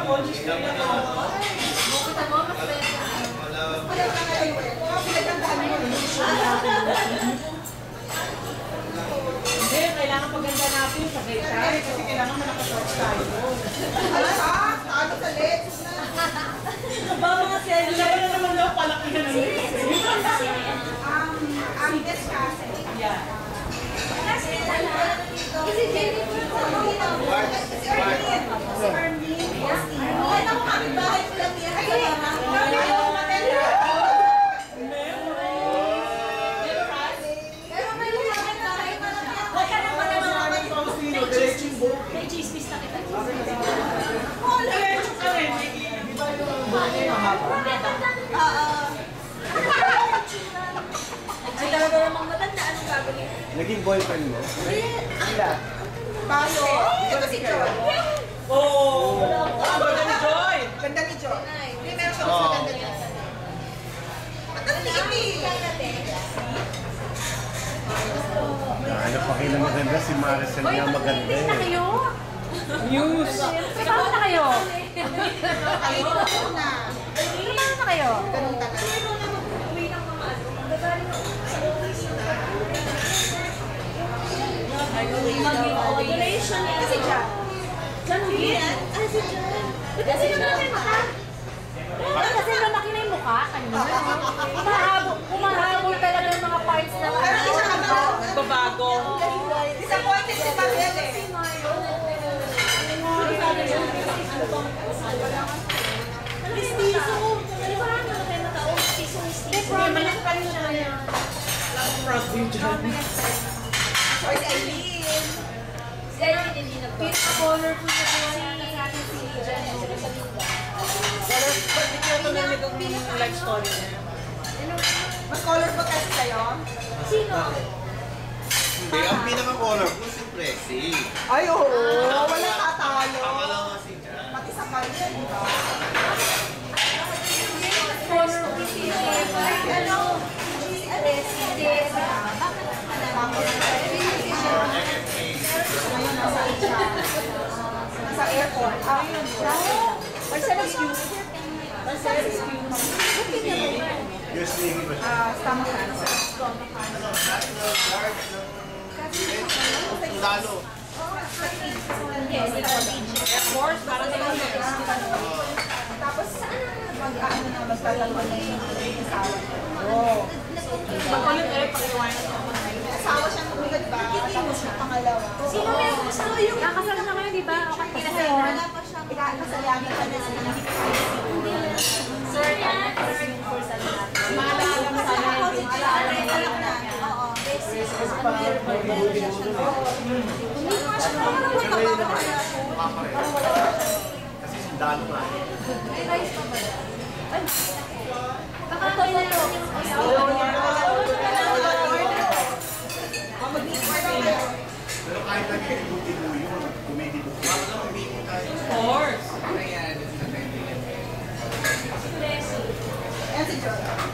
ako, just na ako. Kita mo, mas better. Wala ka ngayon. Pinagandaan mo. Hindi, kailangan paganda natin sa gaytay kasi kailangan manakasarch tayo. Ano sa let's na? Ba mga sila? Alam na naman daw palaki na ng Agnes kasi. Yeah. Kasi Jennifer ko Ano ko kami bahay ko lang yan. Ayaw matenda. Pero may lumakan bahay ko lang yan. Huwag ka naman naman. May chismis na kita. Ay, talaga namang matanda. Anong gagawin? Naging boyfriend mo? Sila? Payo. Ito si Joy. Oh! Ganda ni Joy! Ganda ni Joy. Hindi, meron siya mas maganda niya. Matanda Ano pa kayo na maganda? Si Maricel nga maganda Tingin na eh. kayo? News! Trabaho na kayo? Ayun na. Trabaho na kayo? Ganun tagal. Mag-modulation yan. Kasi dyan. Dyan mo yan? Ah, si dyan. Kasi lumaki mukha. Kasi lumaki na yung mukha. Humahabol talaga yung mga parts na Pero hindi siya Babago. disappointed si Mariel eh. Mistiso. Di ba ano kayo mataong? Mistiso. Prominent pa rin siya. Proud din dyan. Or si Aileen. Si Aileen hindi nagbago. Pinaka-colorful na buwan sa atin si Jen. Ba't di kaya tuloy ng life story niya? Mas colorful kasi sa'yo. Sino? Hindi, ang pinaka-colorful si Pressy. Ay, oo. Walang tatalo. Akala nga si Jan. Pati sa kanya, di ba? Colorful si Jen. Ay, ano? Si Jen. Sa airport. Ayun siya. Excuse. Yung slingy ba siya? Stomach cancer. Sundalo. Yes, Of course, para sa kanya. Tapos saan mag-ano na magtatalon na yung asawa niya? Oo. Pagkulit eh, pag-iwanan ko. Asawa siyang tumigad ba? Tapos yung pangalawa. Sino may kasama yung nakasama na ngayon, di ba? Okay, kinasal na. Wala pa siya. Ikakasayagan ka na sila. Sir, yung first ano natin. Maalala mo sana yung Alam na. Oo. Hindi mo siya Kasi sundalo nga. May rice pa ba? Kakatoy na lang yung Pero kahit nag-ibuti mo yun, kumitibo ko. Of course. Ayan si John.